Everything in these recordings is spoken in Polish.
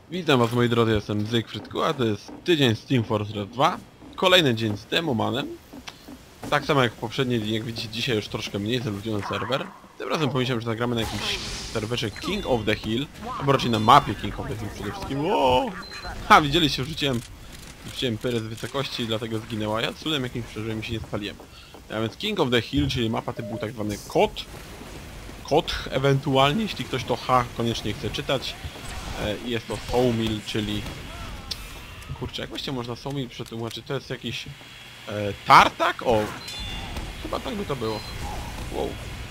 Witam was moi drodzy, jestem Zygfryd, a to jest tydzień z Team Fortress 2. Kolejny dzień z Demomanem. Tak samo jak w poprzedni dzień, jak widzicie dzisiaj już troszkę mniej zaludzony serwer. Tym razem pomyślałem, że nagramy na jakimś serwerze King of the Hill, albo raczej na mapie King of the Hill przede wszystkim. Wow! Ha, widzieliście, wrzuciłem pyrę z wysokości, dlatego zginęła. Ja cudem jakimś przeżyłem i się nie spaliłem. A więc King of the Hill, czyli mapa typu tak zwany kot, ewentualnie, jeśli ktoś to koniecznie chce czytać. I jest to sawmill, czyli... Kurczę, jak właściwie można sawmill przetłumaczyć? To jest jakiś... tartak? O! Chyba tak by to było. Wow.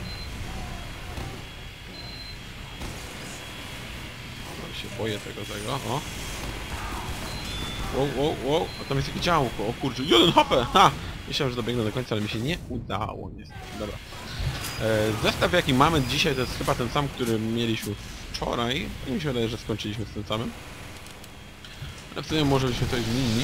No się boję tego, o. Wow. A tam jest jakieś działko. O kurczę, 1 HP! Ha! Myślałem, że dobiegnę do końca, ale mi się nie udało niestety. Dobra. Zestaw jaki mamy dzisiaj to jest chyba ten sam, który mieliśmy wczoraj. I mi się wydaje, że skończyliśmy z tym samym. Ale w sumie może byśmy coś zmienili.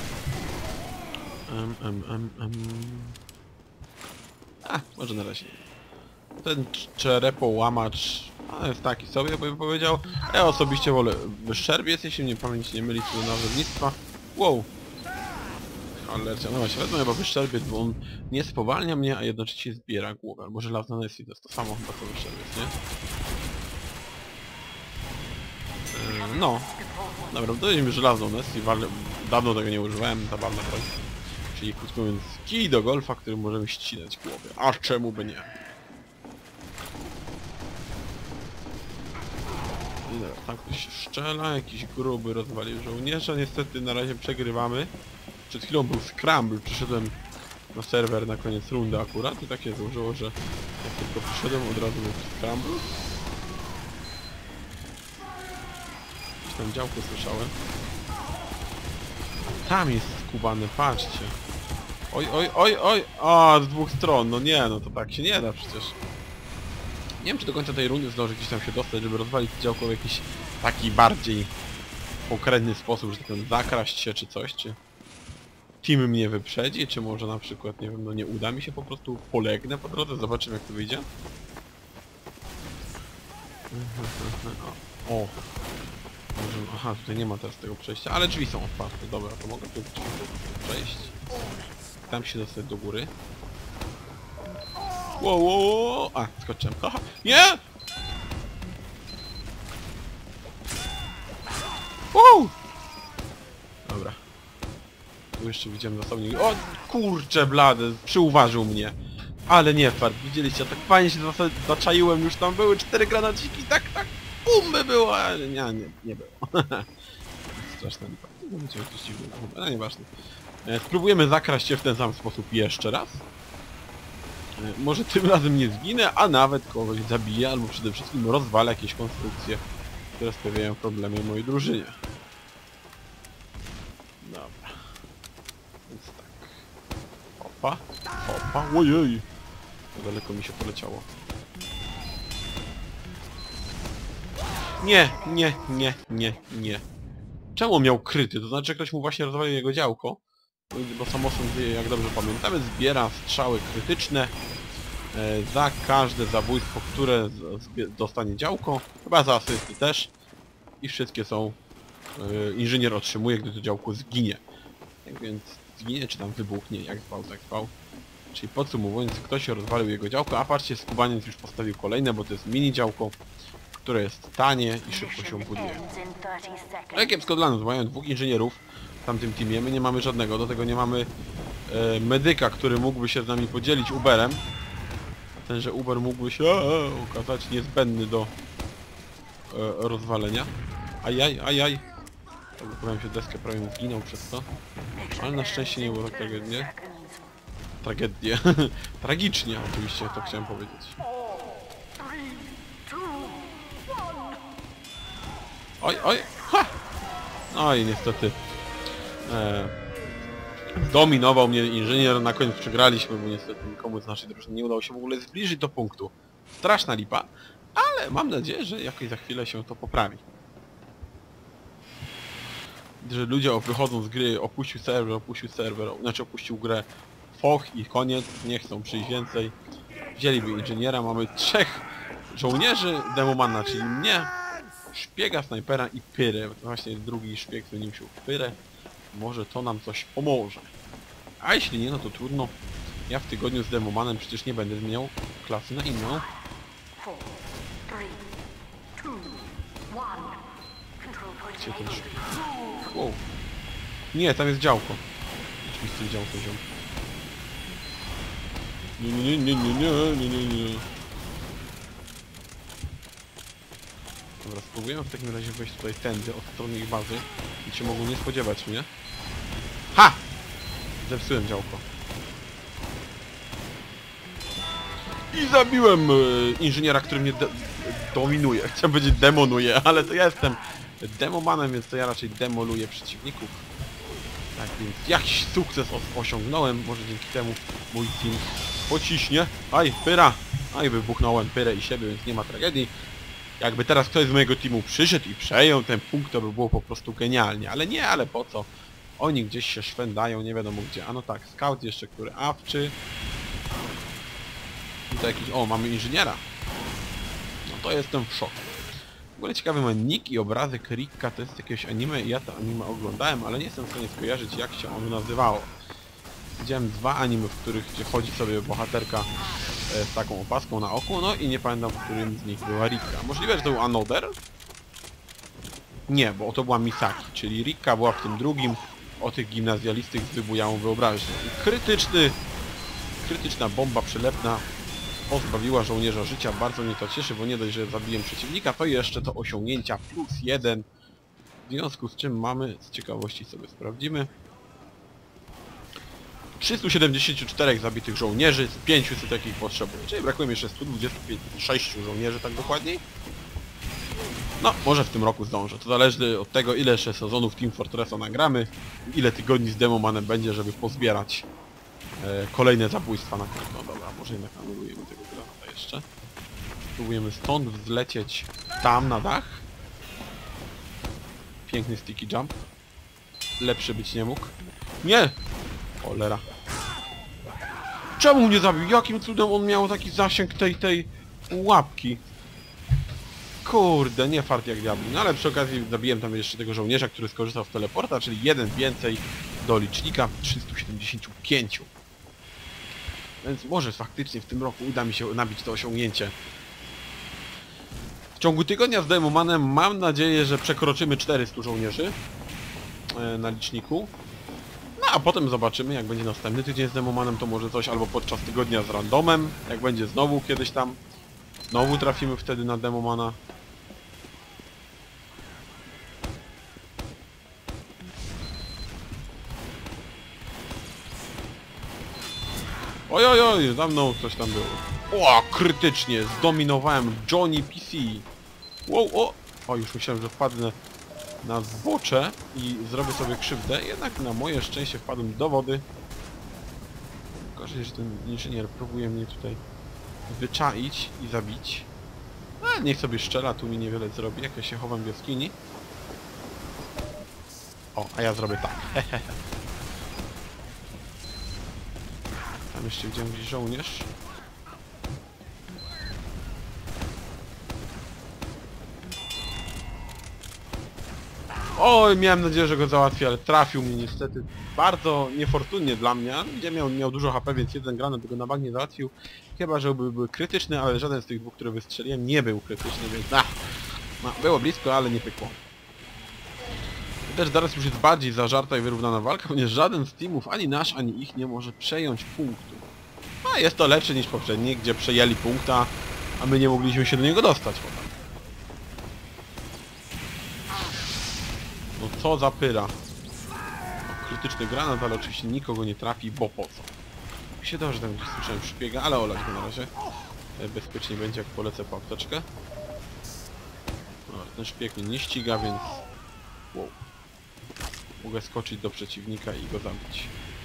Może na razie. Ten czerepołamacz jest taki sobie, bym powiedział. Ja osobiście wolę wyszczerbiec, jeśli mnie pamięć nie myli co do nazewnictwa. Wow! Alercia, no właśnie, wezmę chyba wyszczerbiec, bo on nie spowalnia mnie, a jednocześnie zbiera głowę. Albo żelazna Nessie, to jest to samo chyba co wyszczerbiec, nie? No. Dobra, dodajmy żelazną Nessie, dawno tego nie używałem, zabawna broń. Czyli krótko mówiąc, kij do golfa, którym możemy ścinać głowę. A czemu by nie? I dobra, tam ktoś się szczela, jakiś gruby rozwalił żołnierza, niestety na razie przegrywamy. Przed chwilą był scramble, przyszedłem na serwer na koniec rundy akurat i tak się złożyło, że jak tylko przyszedłem od razu był scramble. Gdzieś tam działko słyszałem. Tam jest skubany, patrzcie. Oj! A, z dwóch stron, no nie, no to tak się nie da przecież. Nie wiem, czy do końca tej rundy zdąży gdzieś tam się dostać, żeby rozwalić działko w jakiś taki bardziej pokrętny sposób, że tak powiem, zakraść się czy coś, czy team mnie wyprzedzi, czy może na przykład, nie wiem, no nie uda mi się, po prostu polegnę po drodze, zobaczymy jak to wyjdzie. O! Może, aha, tutaj nie ma teraz tego przejścia, ale drzwi są otwarte, dobra, to mogę tu przejść. Tam się dostać do góry. Wow. A, skoczyłem. Haha. Nie! Wow! Dobra. Tu jeszcze widziałem zasobnik. O kurcze blady, przyuważył mnie. Ale nie fart, widzieliście, tak fajnie się zaczaiłem, już tam były 4 granaciki, tak, bum by było, ale nie było. Straszna lipa. Będziemy jakiś dziwny, ale nieważne. Spróbujemy zakraść się w ten sam sposób jeszcze raz. Może tym razem nie zginę, a nawet kogoś zabiję, albo przede wszystkim rozwalę jakieś konstrukcje, które sprawiają problemy mojej drużynie. Dobra. Więc tak. Opa. Ojej! To daleko mi się poleciało. Nie. Czemu miał kryty? To znaczy, że ktoś mu właśnie rozwalił jego działko. Bo samosąd, jak dobrze pamiętamy, zbiera strzały krytyczne za każde zabójstwo, które dostanie działko, chyba za asysty też. I wszystkie są... inżynier otrzymuje, gdy to działko zginie. Tak więc zginie, czy tam wybuchnie, jak zwał. Czyli podsumowując, ktoś rozwalił jego działko, a patrzcie, skubaniec już postawił kolejne, bo to jest mini działko, które jest tanie i szybko się buduje. Ale kiepsko dla nas, mają 2 inżynierów w tamtym teamie, my nie mamy żadnego, do tego nie mamy medyka, który mógłby się z nami podzielić Uberem. Tenże Uber mógłby się okazać niezbędny do rozwalenia. Ajaj. Powiem się, deskę prawie zginął przez to. Ale na szczęście nie było tragednie. Tragicznie oczywiście, to chciałem powiedzieć. Oj! Ha! No i niestety dominował mnie inżynier, na koniec przegraliśmy, bo niestety nikomu z naszej drużyny nie udało się w ogóle zbliżyć do punktu. Straszna lipa, ale mam nadzieję, że jakoś za chwilę się to poprawi. Że ludzie wychodzą z gry, opuścił serwer, znaczy opuścił grę foch i koniec, nie chcą przyjść więcej. Wzięliby inżyniera, mamy 3 żołnierzy Demomana, czyli mnie, szpiega, snajpera i pyrę. Właśnie drugi szpieg zmienił się w pyrę. Może to nam coś pomoże. A jeśli nie, no to trudno. Ja w tygodniu z Demomanem przecież nie będę zmieniał klasy na inną. Gdzie ten szpieg? Wow. Nie, tam jest działko. Oczywiście działko wziął. Nie. Dobra, spróbujemy w takim razie wejść tutaj tędy, od strony ich bazy. I się mogą nie spodziewać mnie. Ha! Zepsułem działko. I zabiłem inżyniera, który mnie dominuje. Chciałem powiedzieć demonuje, ale to ja jestem demomanem, więc to ja raczej demoluję przeciwników. Tak więc jakiś sukces osiągnąłem. Może dzięki temu mój team pociśnie. Aj, pyra! Aj, wybuchnąłem pyrę i siebie, więc nie ma tragedii. Jakby teraz ktoś z mojego teamu przyszedł i przejął ten punkt, to by było po prostu genialnie. Ale nie, ale po co? Oni gdzieś się szwędają, nie wiadomo gdzie. A no tak, scout jeszcze, który awczy. Tutaj jakiś... O, mamy inżyniera. No to jestem w szoku. W ogóle ciekawy ma nick i obrazek Ricka, to jest jakieś anime i ja to anime oglądałem, ale nie jestem w stanie skojarzyć, jak się ono nazywało. Widziałem 2 anime, w których gdzie chodzi sobie bohaterka z taką opaską na oku, no i nie pamiętam, w którym z nich była Rikka. Możliwe, że to był Another? Nie, bo to była Misaki, czyli Rikka była w tym drugim o tych gimnazjalistych z wybujałą wyobraźnią. Krytyczna bomba przylepna pozbawiła żołnierza życia. Bardzo mnie to cieszy, bo nie dość, że zabiłem przeciwnika, to jeszcze to osiągnięcia +1. W związku z czym mamy, z ciekawości sobie sprawdzimy, 374 zabitych żołnierzy, z 500 jakich potrzebuje. Czyli brakuje mi jeszcze 126 żołnierzy, tak dokładniej. No, może w tym roku zdążę. To zależy od tego, ile jeszcze sezonów Team Fortressa nagramy, ile tygodni z Demomanem będzie, żeby pozbierać kolejne zabójstwa na końcu. No dobra, może jednak anulujemy tego granata jeszcze. Spróbujemy stąd wzlecieć tam na dach. Piękny sticky jump. Lepszy być nie mógł. Nie! Cholera. Czemu mnie zabił? Jakim cudem on miał taki zasięg tej łapki? Kurde, nie fart jak diabli. No ale przy okazji zabiłem tam jeszcze tego żołnierza, który skorzystał z teleporta, czyli jeden więcej do licznika 375. Więc może faktycznie w tym roku uda mi się nabić to osiągnięcie. W ciągu tygodnia z Demomanem mam nadzieję, że przekroczymy 400 żołnierzy na liczniku. No a potem zobaczymy, jak będzie następny tydzień z Demomanem, to może coś albo podczas tygodnia z randomem, jak będzie znowu kiedyś tam. Znowu trafimy wtedy na Demomana. Oj, za mną coś tam było. O, krytycznie, zdominowałem Johnny PC. Wow, o, już myślałem, że wpadnę na zbocze i zrobię sobie krzywdę, jednak na moje szczęście wpadłem do wody. Gorzej, że ten inżynier próbuje mnie tutaj wyczaić i zabić. A niech sobie strzela, tu mi niewiele zrobi, jak ja się chowam w jaskini. O, a ja zrobię tak. Tam jeszcze widziałem gdzieś żołnierz. Oj, miałem nadzieję, że go załatwię, ale trafił mnie niestety bardzo niefortunnie dla mnie. Gdzie miał dużo HP, więc jeden granat go na bank nie załatwił. Chyba, że byłby krytyczny, ale żaden z tych dwóch, które wystrzeliłem, nie był krytyczny, więc no, było blisko, ale nie pykło. Też zaraz już jest bardziej zażarta i wyrównana walka, ponieważ żaden z teamów, ani nasz, ani ich, nie może przejąć punktu. A jest to lepsze niż poprzednie, gdzie przejęli punkta, a my nie mogliśmy się do niego dostać potem. No co za pyra. Krytyczny granat, ale oczywiście nikogo nie trafi, bo po co? Mi się dało, że tam gdzieś słyszałem szpiega, ale olać go na razie. Bezpiecznie będzie, jak polecę po apteczkę. Dobra, ten szpieg mnie nie ściga, więc... Wow. Mogę skoczyć do przeciwnika i go zabić.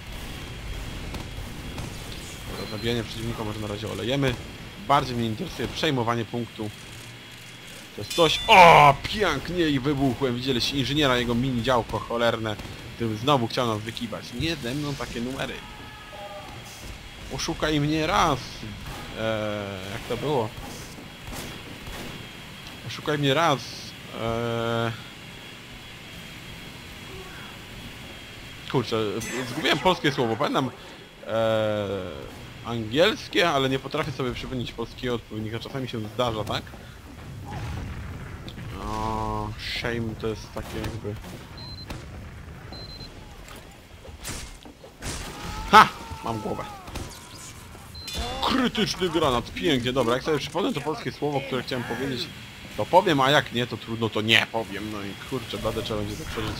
Dobra, zabijanie przeciwnika może na razie olejemy. Bardziej mnie interesuje przejmowanie punktu. To jest coś... O, pięknie i wybuchłem. Widzieliście inżyniera, jego mini działko cholerne, który znowu chciał nas wykiwać. Nie ze mną takie numery. Oszukaj mnie raz. Jak to było? Oszukaj mnie raz. Kurczę, zgubiłem polskie słowo, pamiętam angielskie, ale nie potrafię sobie przypomnieć polskiego odpowiednika, czasami się zdarza, tak? O, shame to jest takie jakby... Ha! Mam głowę. Krytyczny granat, pięknie, dobra, jak sobie przypomnę to polskie słowo, które chciałem powiedzieć, to powiem, a jak nie, to trudno, to nie powiem, no i kurczę, blade trzeba będzie to przeżyć.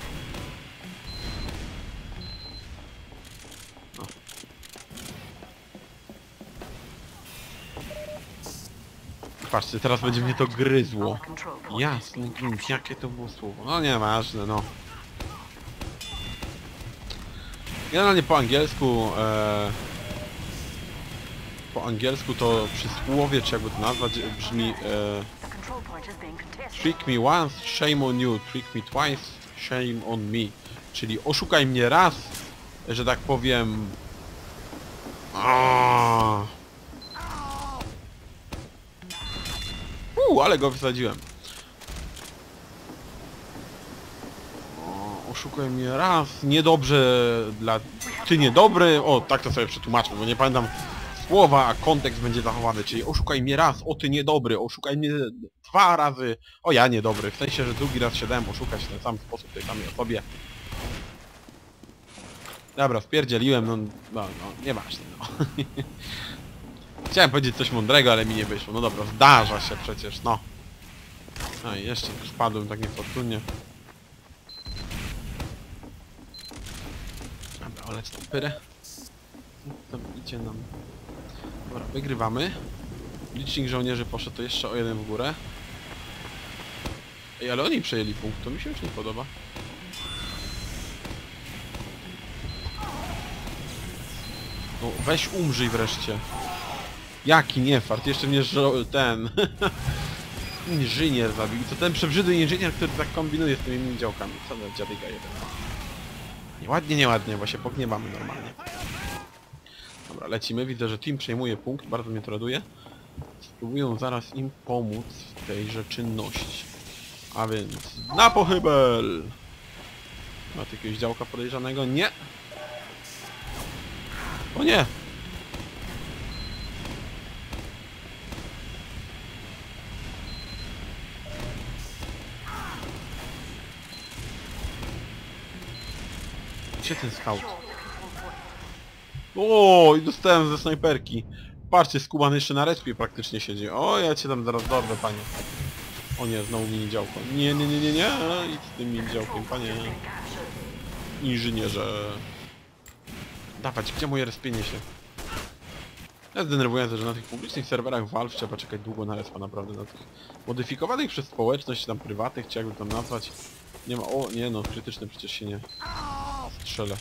No. Patrzcie, teraz będzie mnie to gryzło. Jasny gwint, jakie to było słowo, no nieważne, no. Generalnie po angielsku to przysłowie, czy jakby to nazwać, brzmi trick me once, shame on you, trick me twice, shame on me. Czyli oszukaj mnie raz, że tak powiem... Ale go wysadziłem. Oszukaj mnie raz, niedobrze dla... Ty niedobry, o tak to sobie przetłumaczmy, bo nie pamiętam słowa, a kontekst będzie zachowany, czyli oszukaj mnie raz, o ty niedobry, oszukaj mnie 2 razy, o ja niedobry, w sensie, że drugi raz się dałem oszukać w ten sam sposób tej samej osobie. Dobra, wpierdzieliłem, no, nieważne, no. Chciałem powiedzieć coś mądrego, ale mi nie wyszło, no dobra, zdarza się przecież, no. No i jeszcze spadłem tak niefortunnie. Dobra, oleć tą pyrę. Tam idzie nam... Dobra, wygrywamy. Licznik żołnierzy poszedł to jeszcze o 1 w górę. Ej, ale oni przejęli punkt, to mi się już nie podoba. No, weź umrzyj wreszcie. Jaki niefart, jeszcze mnie ten... inżynier zabił. To ten przebrzydły inżynier, który tak kombinuje z tymi innymi działkami. Co za dziadyga jeden. Nieładnie, nieładnie, bo się pogniewamy normalnie. Dobra, lecimy. Widzę, że team przejmuje punkt. Bardzo mnie to raduje. Spróbuję zaraz im pomóc w tejże czynności. A więc... na pochybel! Ma tu jakiegoś działka podejrzanego? Nie! O nie! Gdzie ten scout? O, i dostałem ze snajperki. Patrzcie, Skuban jeszcze na respie praktycznie siedzi. O, ja cię tam zaraz dorwę, panie. O nie, znowu mini działko. Nie, nie, nie, nie, nie. Idź z tym mini działkiem, panie. Inżynierze. Dawać, gdzie moje respienie się? Jest denerwujące, że na tych publicznych serwerach Valve trzeba czekać długo na respa, naprawdę. Na tych modyfikowanych przez społeczność, tam prywatnych, czy jakby to nazwać. Nie ma... O, nie no, krytyczne przecież się nie... strzelę.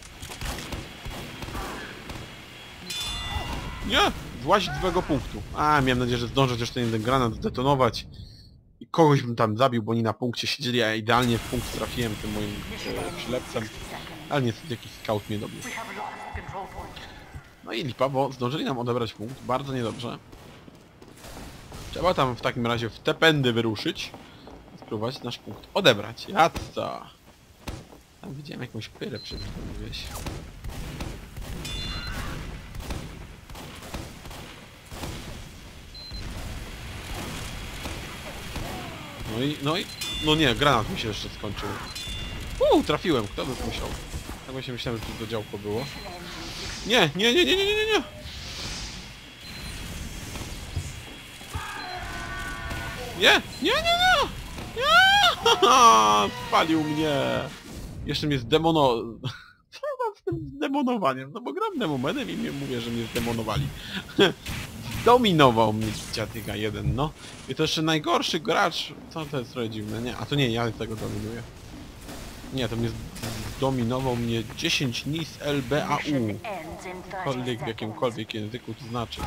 Nie! Włazić z złego punktu. A, miałem nadzieję, że zdążę też ten jeden granat zdetonować. I kogoś bym tam zabił, bo oni na punkcie siedzieli, a idealnie w punkt trafiłem tym moim przylepcem. Ale niestety jakiś scout mnie dobił. No i lipa, bo zdążyli nam odebrać punkt. Bardzo niedobrze. Trzeba tam w takim razie w te pędy wyruszyć. Spróbować nasz punkt odebrać. Jadca! Tam widziałem jakąś pyrę przed tym gdzieś. No nie, granat mi się jeszcze skończył. Trafiłem, kto by musiał? Tak właśnie myślałem, że to działko było. Nie, nie, nie, nie, nie, nie, nie! Nie, nie, nie, nie! Nie! Spalił mnie! Jeszcze mnie zdemono... Co tam z tym zdemonowaniem? No bo gram demomenem i mówię, że mnie zdemonowali. Dominował mnie dziadyga jeden, no. I to jeszcze najgorszy gracz... Co to jest trochę dziwne? Nie, a to nie, ja tego dominuję. Nie, to mnie zdominował mnie 10 NIS LBAU. Cokolwiek w jakimkolwiek języku to znaczy.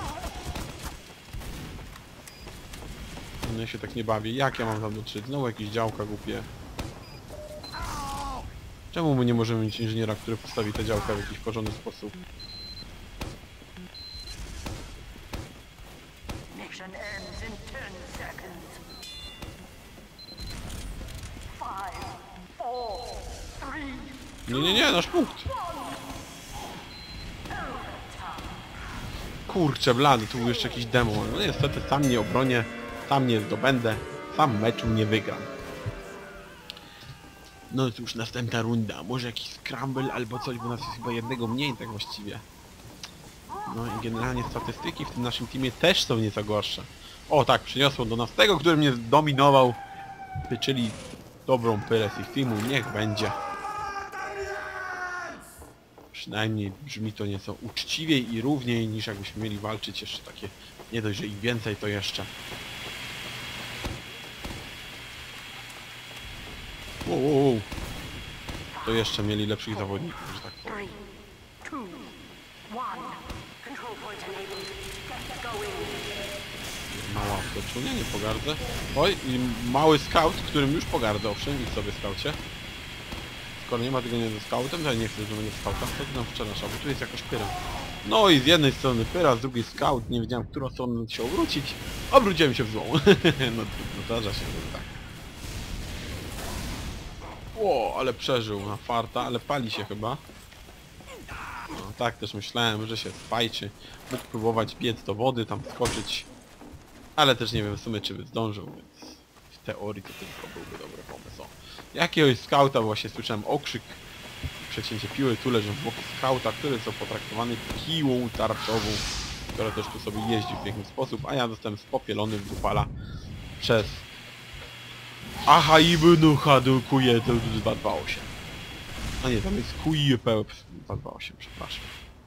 No ja się tak nie bawię. Jak ja mam tam dotrzeć? Znowu jakieś działka głupie. Czemu my nie możemy mieć inżyniera, który postawi te działka w jakiś porządny sposób? Nie, nasz punkt. Kurczę blady, tu był jeszcze jakiś demon. No niestety sam nie obronię, sam nie zdobędę, sam meczu nie wygram. No cóż, następna runda. Może jakiś scramble albo coś, bo nas jest chyba jednego mniej tak właściwie. No i generalnie statystyki w tym naszym teamie też są nieco gorsze. O tak, przyniosło do nas tego, który mnie zdominował. Czyli dobrą pyrę z ich teamu, niech będzie. Przynajmniej brzmi to nieco uczciwiej i równiej niż jakbyśmy mieli walczyć jeszcze takie... Nie dość, że ich więcej, to jeszcze... Wow. To jeszcze mieli lepszych zawodników, że tak powiem. Mała wtocznia, nie pogardzę. Oj, i mały scout, którym już pogardzę, owszem, idź sobie scoucie. Skoro nie ma tego nie ze scoutem, to ja nie chcę żadnego scouta, to ty nam wczorasza, bo tu jest jakaś pyra. No i z jednej strony pyra, z drugiej scout, nie wiedziałem, w którą stronę się obrócić. Obróciłem się w złą. No zdarza się, że tak. O, ale przeżył na farta, ale pali się chyba. No tak też myślałem, że się spajczy. Mógł próbować biec do wody, tam skoczyć. Ale też nie wiem w sumie czy by zdążył, więc w teorii to tylko byłby dobry pomysł. O, jakiegoś skauta, bo właśnie słyszałem okrzyk. Przecięcie piły, tu leżą w boku skauta, który został potraktowany piłą tarczową, która też tu sobie jeździ w piękny sposób, a ja zostałem spopielony w dupala przez... Aha, ibnu hadukuje to 228. A nie, tam jest QIP 228, przepraszam.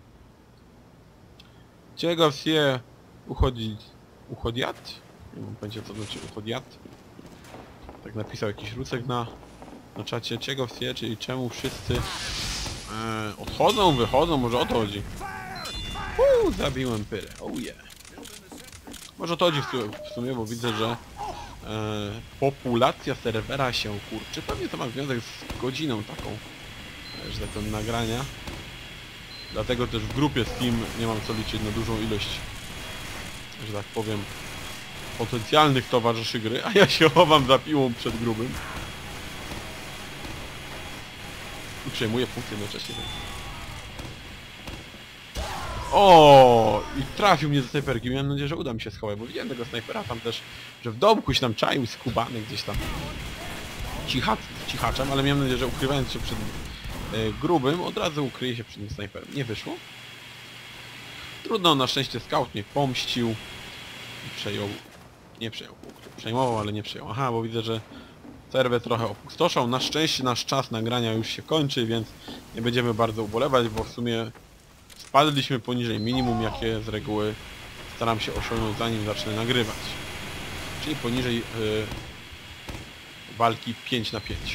Czego się uchodziat? Nie mam pojęcia co znaczy uchodziat. Tak napisał jakiś Rusek na czacie. Czego się, czyli czemu wszyscy odchodzą, wychodzą, może o to chodzi. Zabiłem pyrę, oh yeah. Może o to chodzi w sumie, bo widzę, że populacja serwera się kurczy. Pewnie to ma związek z godziną taką, że tak powiem, nagrania. Dlatego też w grupie Steam nie mam co liczyć na dużą ilość, że tak powiem, potencjalnych towarzyszy gry, a ja się chowam za piłą przed grubym. I przejmuję punkty jednocześnie. O, i trafił mnie ze snajperki. Miałem nadzieję, że uda mi się schować, bo widziałem tego snajpera tam też, że w domku się tam czaił skubany gdzieś tam cichaczem, ale miałem nadzieję, że ukrywając się przed grubym, od razu ukryje się przed tym snajperem. Nie wyszło. Trudno, na szczęście scout mnie pomścił i przejął. Nie przejął punktu. Przejmował, ale nie przejął. Aha, bo widzę, że serwer trochę opustoszał. Na szczęście nasz czas nagrania już się kończy, więc nie będziemy bardzo ubolewać, bo w sumie spadliśmy poniżej minimum, jakie z reguły staram się osiągnąć zanim zacznę nagrywać. Czyli poniżej walki 5 na 5.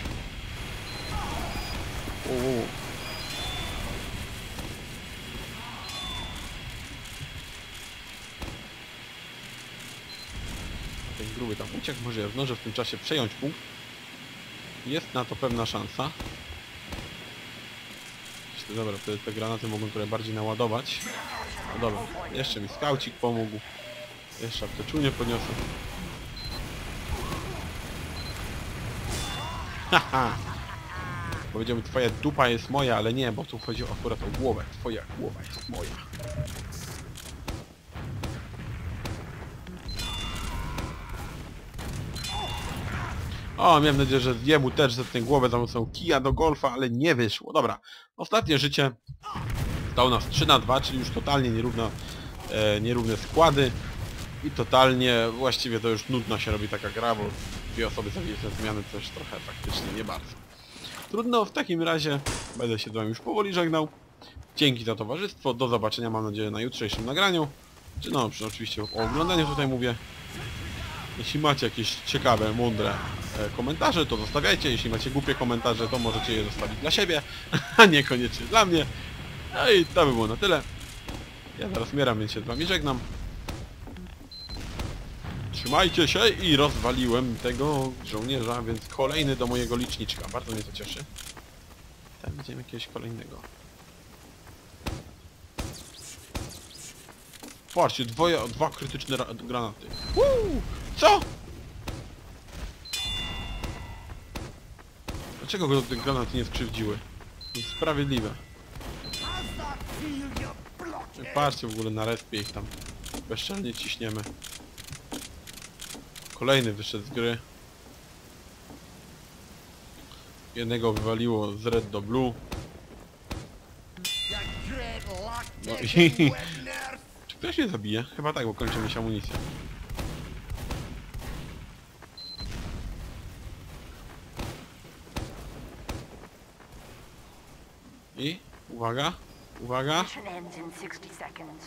Ten gruby tam uciekł, może ja zdążę w tym czasie przejąć punkt. Jest na to pewna szansa. Dobra, te granaty mogą trochę bardziej naładować. No dobra, jeszcze mi skaucik pomógł. Jeszcze apteczunię podniosę. Haha! Powiedziałbym, twoja dupa jest moja, ale nie, bo tu chodzi akurat o głowę. Twoja głowa jest moja. O, miałem nadzieję, że jemu też zetnę głowę za pomocą kija do golfa, ale nie wyszło. Dobra, ostatnie życie dało nas 3 na 2, czyli już totalnie nierówne składy. I totalnie, właściwie to już nudna się robi taka gra, bo dwie osoby zabili te zmiany, też trochę faktycznie nie bardzo. Trudno, w takim razie będę się z wami już powoli żegnał. Dzięki za towarzystwo, do zobaczenia mam nadzieję na jutrzejszym nagraniu. Czy no, oczywiście o oglądaniu tutaj mówię. Jeśli macie jakieś ciekawe, mądre komentarze, to zostawiajcie. Jeśli macie głupie komentarze, to możecie je zostawić dla siebie, a niekoniecznie dla mnie. No i to by było na tyle. Ja zaraz umieram, więc się z wami żegnam. Trzymajcie się i rozwaliłem tego żołnierza, więc kolejny do mojego liczniczka. Bardzo mnie to cieszy. Tam widzimy jakiegoś kolejnego. Patrzcie, dwa krytyczne granaty. Co? Dlaczego go te granaty nie skrzywdziły? Niesprawiedliwe. Patrzcie w ogóle na respie ich tam. Bezczelnie ciśniemy. Kolejny wyszedł z gry. Jednego wywaliło z red do blue. No i... Czy ktoś mnie zabije? Chyba tak, bo kończymy się amunicję. I... Uwaga! Uwaga! Mission ends in 60 seconds.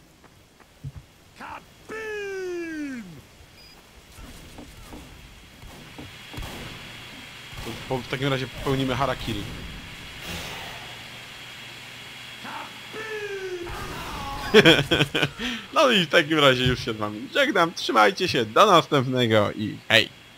To w takim razie popełnimy harakiri. No i w takim razie już się z wami żegnam. Trzymajcie się, do następnego i hej!